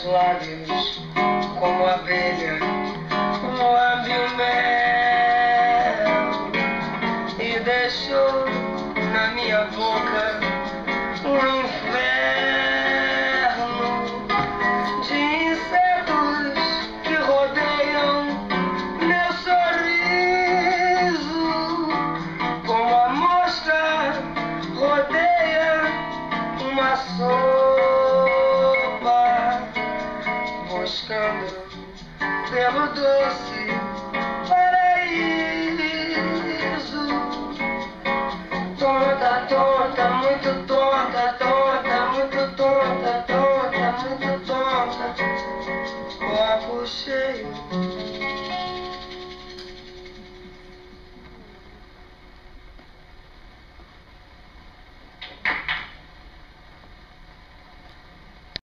meus lábios como abelha lambe o mel e deixou na minha boca um inferno de insetos que rodeiam meu sorriso, como a mosca rodeia uma sopa, buscando pelo doce paraíso. Tonta, tonta, muito tonta, tonta, muito tonta, tonta, muito tonta. Copo cheio